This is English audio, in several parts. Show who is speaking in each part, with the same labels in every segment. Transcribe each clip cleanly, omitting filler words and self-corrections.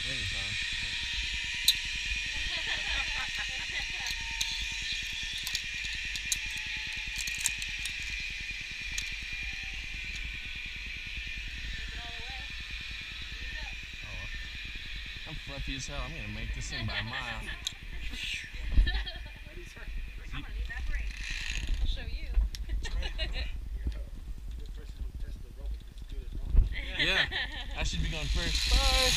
Speaker 1: think it's on. I'm fluffy as hell. I'm gonna make this thing by a mile.
Speaker 2: I'm gonna need that break. I'll show you.
Speaker 1: Yeah, I should be going first. Bye.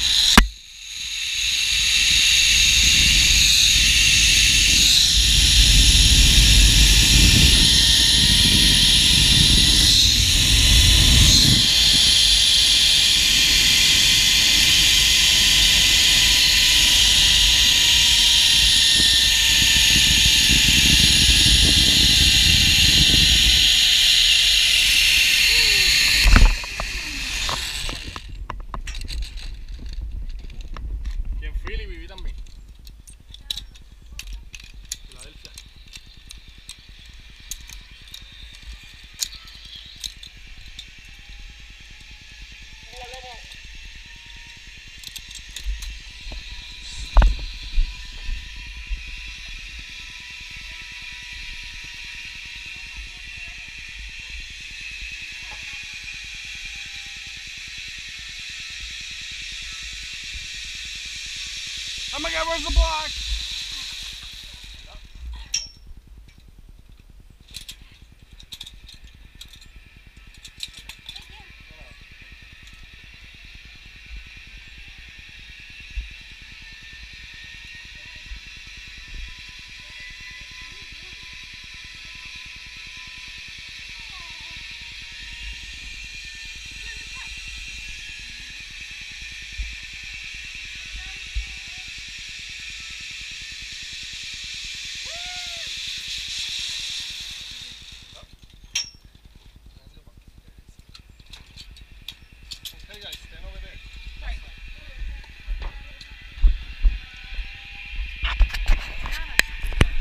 Speaker 3: Freely viví también. Filadelfia.
Speaker 1: Oh my god, where's the block?